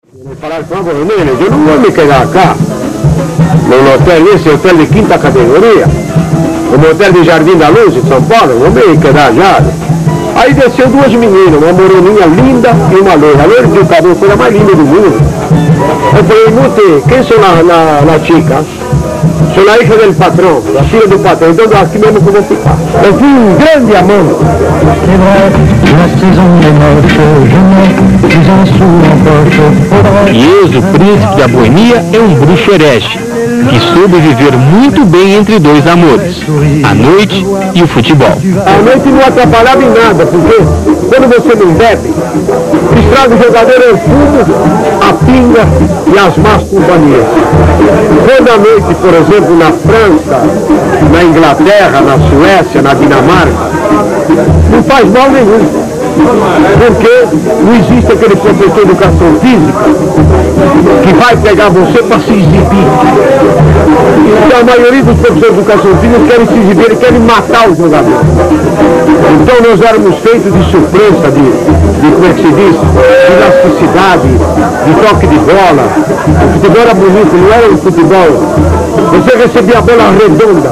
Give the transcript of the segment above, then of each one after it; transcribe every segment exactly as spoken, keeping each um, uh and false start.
Falar com a Nenes, eu não vou me quedar cá, no hotel, esse hotel de quinta categoria, no hotel de Jardim da Luz, em São Paulo, vou me quedar já. Aí desceu duas meninas, uma moreninha linda e uma loira. A loira tinha o cabelo, foi a mais linda do mundo. Eu falei, Mute, quem sou na, na, na chica? Sou na hija do patrão, a filha do patrão, então aqui mesmo que eu vou ficar. Eu fui um grande amante. Ies, o príncipe da Boemia, é um bruxo herege, que soube viver muito bem entre dois amores, a noite e o futebol. A noite não atrapalhava em nada, porque quando você não bebe, estraga o jogador é o fumo, a pinga e as más companhias. Quando a noite, por exemplo, na França, na Inglaterra, na Suécia, na Dinamarca, não faz mal nenhum. Porque não existe aquele professor de educação física que vai pegar você para se exibir. Então a maioria dos professores de educação física querem se exibir, eles querem matar o jogador. Então nós éramos feitos de surpresa, de, de como é que se diz, de elasticidade, de toque de bola. O futebol era bonito, não era um futebol. Você recebia a bola redonda.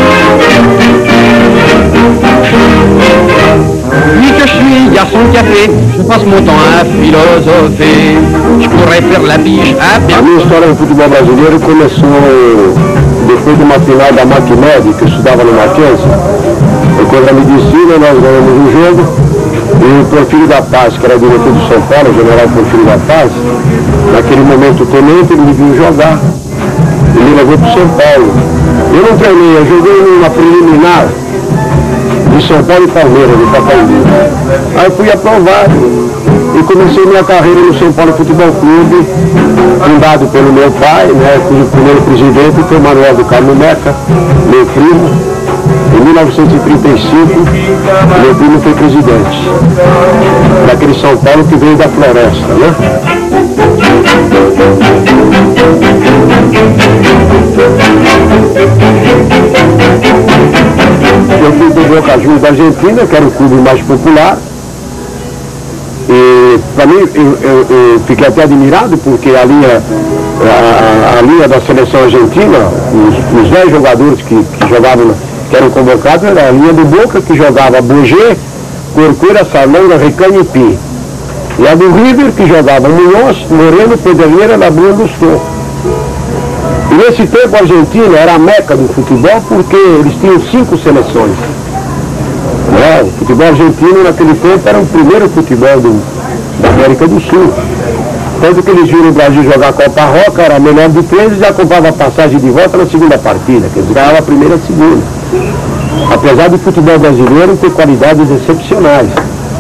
Depuis que je suis garçon de café, je passe mon temps à philosopher. Je pourrais faire la biche à bien. A minha história no futebol brasileiro começou depois de uma final da Macmed, que eu estudava no Mackenzie. Eu, contra a Medicina, nós ganhamos um jogo e o Porfírio da Paz, que era diretor do São Paulo, o general Porfírio da Paz, naquele momento o tenente, ele me viu jogar e me levou para o São Paulo. Eu não treinei, eu joguei numa preliminar de São Paulo e Palmeiras, de Pacaembu. Aí eu fui aprovado e comecei minha carreira no São Paulo Futebol Clube, fundado pelo meu pai, né, cujo primeiro presidente foi o Manuel do Carmo Meca, meu primo. Em mil novecentos e trinta e cinco, meu primo foi presidente daquele São Paulo que veio da floresta, né? Eu fui do Boca Juniors da Argentina, que era o clube mais popular. E para mim, eu, eu, eu fiquei até admirado, porque a linha, a, a linha da seleção argentina, os, os dez jogadores que, que jogavam, que eram convocados, era a linha do Boca, que jogava Bogê, Corcuera, Salonga, Recane e Pi. E a do River, que jogava Munhoz, Moreno, Pedreira, Labrinha, Lustô. E nesse tempo a Argentina era a meca do futebol, porque eles tinham cinco seleções. É, o futebol argentino naquele tempo era o primeiro futebol do, da América do Sul. Tanto que eles viram o Brasil jogar a Copa Roca, era menor de três e já comprava a passagem de volta na segunda partida, que eles ganhavam a primeira e a segunda. Apesar do futebol brasileiro ter qualidades excepcionais.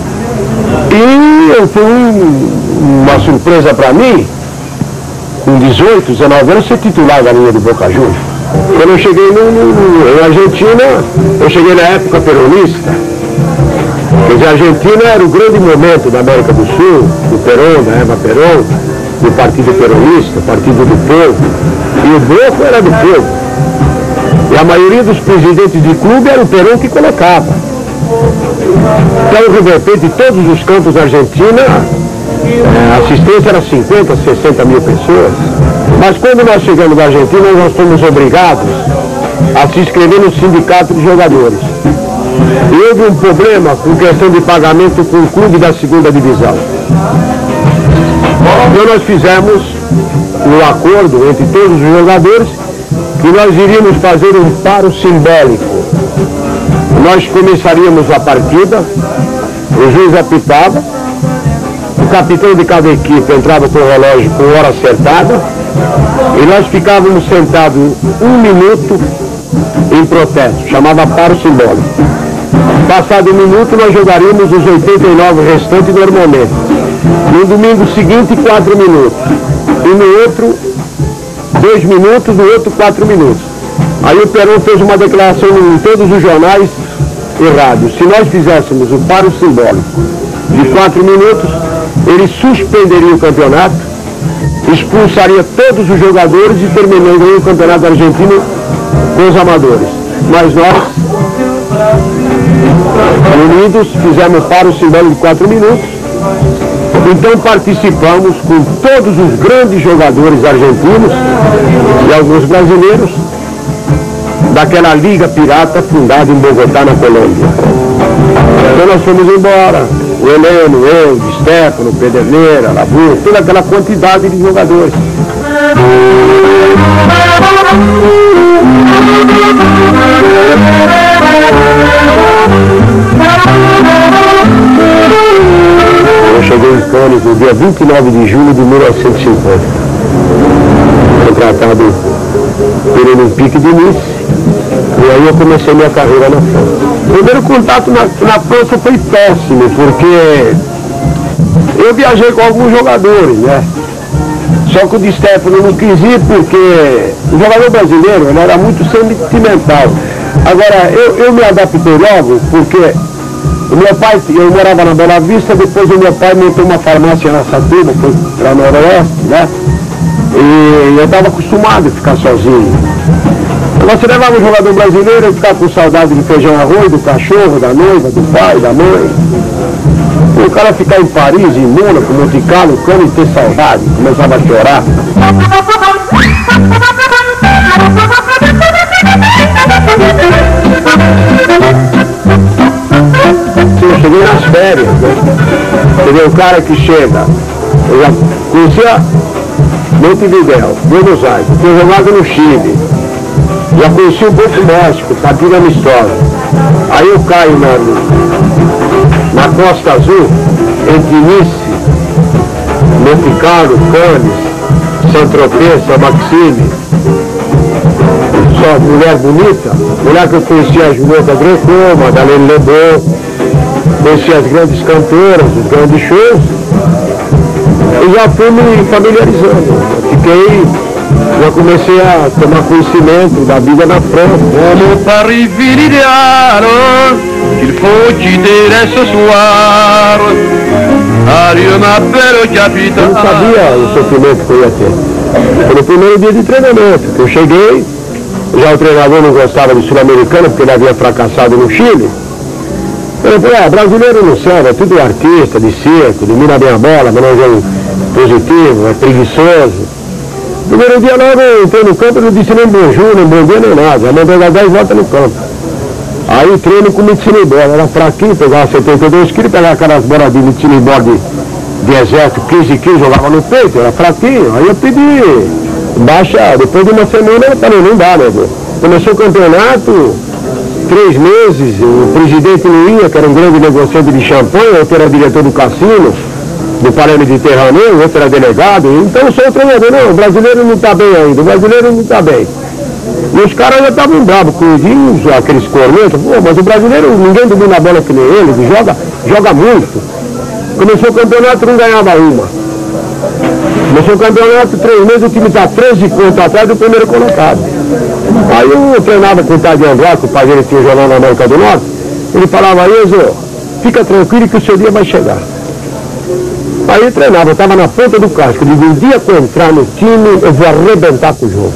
E foi um, uma surpresa para mim, com dezoito, dezenove anos, ser titular da linha do Boca Juniors. Quando eu cheguei no, no, no, na Argentina, eu cheguei na época peronista. Quer dizer, a Argentina era o grande momento da América do Sul, do Perón, da Eva Perón, do Partido Peronista, Partido do Povo. E o Boca era do povo. E a maioria dos presidentes de clube era o Perón que colocava. Então, de repente, todos os campos da Argentina, a assistência era cinquenta, sessenta mil pessoas. Mas quando nós chegamos na Argentina, nós fomos obrigados a se inscrever no sindicato de jogadores. E houve um problema com questão de pagamento com o clube da segunda divisão. Então nós fizemos um acordo entre todos os jogadores que nós iríamos fazer um paro simbólico. Nós começaríamos a partida, o juiz apitava, o capitão de cada equipe entrava com o relógio com hora acertada e nós ficávamos sentados um minuto em protesto, chamava paro simbólico. Passado um minuto nós jogaríamos os oitenta e nove restantes normalmente. No domingo seguinte, quatro minutos. E no outro, dois minutos, no outro, quatro minutos. Aí o Perón fez uma declaração em todos os jornais e rádios. Se nós fizéssemos o paro simbólico de quatro minutos, ele suspenderia o campeonato, expulsaria todos os jogadores e terminaria o campeonato argentino com os amadores. Mas nós, unidos, fizemos paro simbólico de quatro minutos Então participamos com todos os grandes jogadores argentinos e alguns brasileiros daquela Liga Pirata fundada em Bogotá, na Colômbia. Então nós fomos embora, o Heleno, eu, Di Stefano, Pederneira, Labu, toda aquela quantidade de jogadores. Eu cheguei em Cannes no dia vinte e nove de julho de mil novecentos e cinquenta. Contratado pelo Olympique de Nice. E aí eu comecei minha carreira na França. O primeiro contato na, na França foi péssimo, porque eu viajei com alguns jogadores, né? Só que o Di Stefano não quis ir porque o jogador brasileiro ele era muito sentimental. Agora, eu, eu me adaptei logo, porque o meu pai, eu morava na Bela Vista, depois o meu pai montou uma farmácia na Satuba, foi para Noroeste, né? E eu estava acostumado a ficar sozinho. Agora, você levava um jogador brasileiro e ficava com saudade do feijão arroz, do cachorro, da noiva, do pai, da mãe. O cara ficar em Paris, em Mônaco, Monte Carlo, Cannes e ter saudade, começava a chorar. Eu cheguei nas férias, né? Entendeu? O cara que chega, eu já conhecia Montevidéu, Buenos Aires, tinha jogado no Chile, já conheci um pouco o México, partida amistosa. Aí eu caio na, na Costa Azul, entre Nice, Monte Carlo, Cannes, Saint-Tropez, Saint-Maxime. Só mulher bonita, mulher que eu conhecia a Julieta Greco, Madalene Lebon, conheci as grandes cantoras, os grandes shows, e já fui me familiarizando. Fiquei, já comecei a tomar conhecimento da vida na França. Como Paris, ville idéale, qu'il faut quitter ce soir. Adieu, ma belle capitale. Eu não sabia o sofrimento que eu ia ter. Foi no primeiro dia de treinamento, que eu cheguei, já o treinador não gostava do sul-americano, porque ele havia fracassado no Chile. Eu falei, ah, brasileiro não serve, é tudo artista, de circo, domina bem a bola, mas não é um jogo positivo, é preguiçoso. Primeiro dia logo eu entrei no campo, eu não disse nem bonjour, nem bom dia, nem nada. Já mandou das dez volta no campo. Aí o treino com medicina e bola, era fraquinho, pegava setenta e dois quilos, pegava aquelas bolas de medicina e bola de, de exército, quinze quilos, jogava no peito, era fraquinho. Aí eu pedi baixa, depois de uma semana, eu falei, não dá, né? Começou o campeonato, três meses, o presidente não ia, que era um grande negociante de champanhe, outro era diretor do cassino, do Palais Mediterrâneo, outro era delegado, então eu sou o treinador, não, o brasileiro não está bem ainda, o brasileiro não está bem. E os caras já estavam bravos com os, aqueles cornetos, pô, mas o brasileiro, ninguém domina a bola que nem ele, ele joga, joga muito. Começou o campeonato, não ganhava uma. Começou o campeonato, três meses, o time está treze pontos atrás do primeiro colocado. Aí eu treinava com o Tade Andrade, que o pai dele tinha jogado na América do Norte, ele falava, Enzo, fica tranquilo que o seu dia vai chegar. Aí eu treinava, eu estava na ponta do casco, eu digo, um dia que eu entrar no time, eu vou arrebentar com o jogo.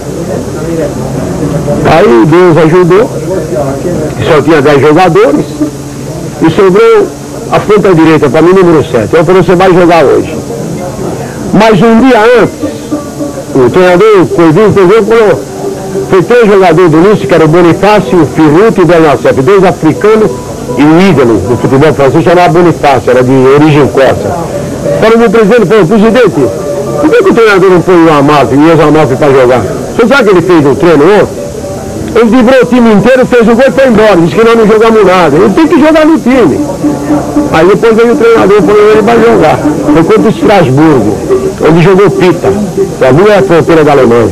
Aí Deus ajudou, só tinha dez jogadores, e sobrou a ponta direita para mim, número sete. Eu falei, você vai jogar hoje. Mas um dia antes, o treinador Coivinho pegou e falou, foi três jogadores do Nice, que era o Bonifácio, o Firruto e o Bernacef, dois africanos e um ídolo do futebol francês, chamava Bonifácio, era de origem corsa. Falei meu presidente, falou, presidente, por que o treinador não põe o Amalfi, o Enzo Amalfi para jogar? Você sabe que ele fez um treino ontem? Ele livrou o time inteiro, fez o gol e foi embora, disse que nós não jogamos nada. Ele tem que jogar no time. Aí depois veio o treinador e falou, ele vai jogar. Foi contra o Estrasburgo, onde jogou Pita, que é a fronteira da Alemanha.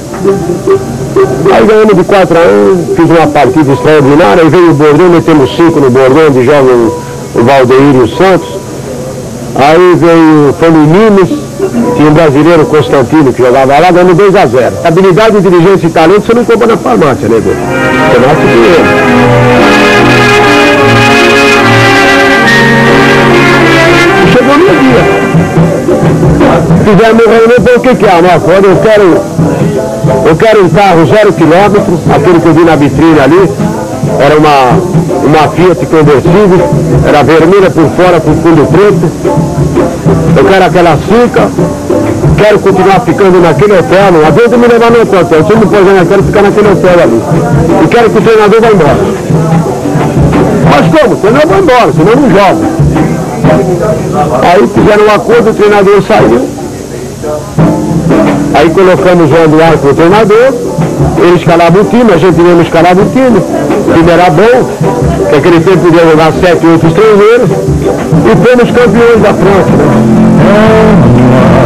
Aí ganhamos de quatro a um, fiz uma partida extraordinária, aí veio o Bordão, metemos cinco no Bordão, onde joga o, o Valdeir e o Santos. Aí veio, foi no Nimes, tinha um brasileiro, Constantino, que jogava lá, ganhando dois a zero. Habilidade, diligência e talento você não compra na farmácia, né, Deus? Você nasce dinheiro. E chegou no dia. Fizemos um reunião, falou, o que que é, Marco? Olha, eu quero, eu quero um carro zero quilômetro, aquele que eu vi na vitrine ali, Era uma, uma Fiat conversível, era vermelha por fora com fundo preto. Eu quero aquela cinca, quero continuar ficando naquele hotel, não adianta me levar no outro hotel, se eu não pôs, eu quero ficar naquele hotel ali. E quero que o treinador vá embora. Mas como? O treinador vai embora, senão não joga. Aí fizeram um acordo, o treinador saiu. Aí colocamos o Eduardo com o treinador, ele escalava o time, a gente mesmo escalava o time, o time era bom, que aquele tempo podia jogar sete, oito estrangeiros, e fomos campeões da França. Né?